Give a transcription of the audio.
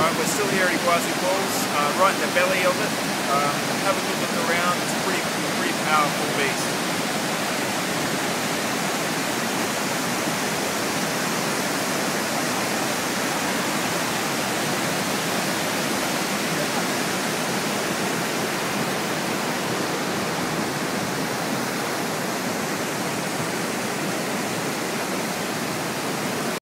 We're still here at Iguazu Falls, right in the belly of it. Have a good look around. It's pretty powerful